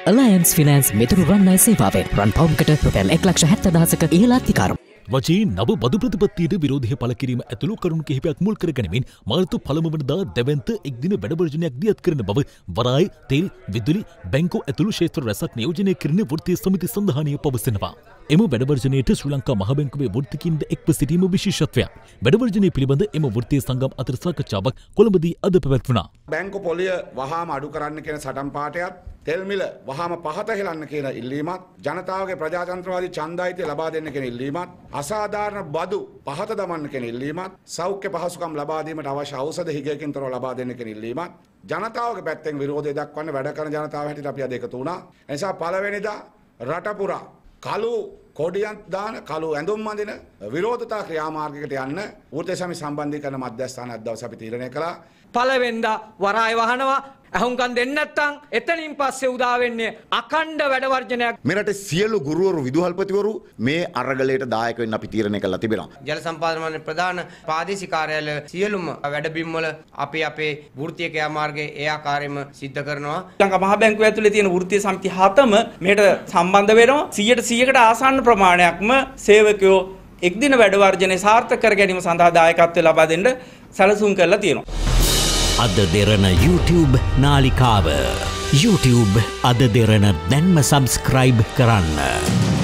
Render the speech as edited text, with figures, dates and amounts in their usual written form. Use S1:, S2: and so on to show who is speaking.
S1: Alliance Finance මෙතුරු රන්නයි සේවාවෙන් රන් පවුම්කට රුපියල් 1,70,000ක ඉහළ අතිකාරම්.
S2: වජී නව බදු ප්‍රතිපත්තියට විරෝධය පළ කිරීම ඇතුළු කරුණු කිහිපයක් මුල් කරගෙනමින් මාර්තු 1 වෙනිදා දැවැන්ත එක්දින වැඩවර්ජනයක් දියත් කරන බව වරායි තෙල් විදුලි බැංකු ඇතුළු ක්ෂේත්‍ර රැසක් නියෝජනය කරන වෘත්තීය සමිති සඳහානිය පවසනවා. එම වැඩවර්ජනයට ශ්‍රී ලංකා මහ බැංකුවේ වෘත්තිකින්ද එක්ව සිටීම විශේෂත්වයක්. වැඩවර්ජනය පිළිබඳ එම වෘත්තීය සංගම් අතර සාකච්ඡාවක් කොළඹදී අද පැවැත්වුණා.
S3: බැංකු පොලිය වහාම අඩු කරන්න කියන සටන් පාඨයත් තෙල් මිල වහාම පහත හෙලන්න කියන ඉල්ලීමත් ජනතාවගේ ප්‍රජාතන්ත්‍රවාදී ඡන්දායිතිය ලබා දෙන්න කියන ඉල්ලීමත් අසාධාරණ බදු පහත දමන්න කියන ඉල්ලීමත් සෞඛ්‍ය පහසුකම් ලබා දීමට අවශ්‍ය ඖෂධ හිගයකින් තොරව ලබා දෙන්න කියන ඉල්ලීමත් ජනතාවගේ පැත්තෙන් විරෝධය දක්වන්න වැඩ කරන ජනතාව හැටියට අපි අද එකතු වුණා. ඒ නිසා පළවෙනිදා රට පුරා කළු කොඩියන් දාන කළු ඇඳුම් අඳින විරෝධතා ක්‍රියාමාර්ගයකට යන්න වෘත්තීය සමිති සම්බන්ධීකරණ මධ්‍යස්ථානය අද දවසේ අපි තීරණය කළා.
S4: පළවෙනිදා වරාය වහනවා අහුම්කම් දෙන්නේ නැත්නම් එතනින් පස්සේ උදා වෙන්නේ අඛණ්ඩ වැඩවර්ජනයක්.
S5: මෙරට සියලු ගුරුවරු විදුහල්පතිවරු මේ අරගලයට දායක වෙන්න අපි තීරණය කළා තිබෙනවා.
S6: ජල සම්පාදන මණ්ඩලයේ ප්‍රධාන ප්‍රාදේශීය කාර්යාලය සියලුම වැඩබිම් වල අපි අපේ වෘත්තීය ක්‍රියාමාර්ගයේ ඒ ආකාරයෙන්ම සිද්ධ කරනවා.
S7: ලංකා මහ බැංකුව ඇතුලේ තියෙන වෘත්තීය සමිති 7ම මේකට සම්බන්ධ වෙනවා. 100%කට ආසන්න ප්‍රමාණයක්ම සේවකයෝ එක්දින වැඩවර්ජනයේ සාර්ථක කර ගැනීම සඳහා දායකත්වය ලබා දෙන්න සැලසුම් කරලා තියෙනවා.
S8: අද දෙරණ YouTube නාලිකාව YouTube අද දෙරණ දැන්ම සබස්ක්‍රයිබ් කරන්න.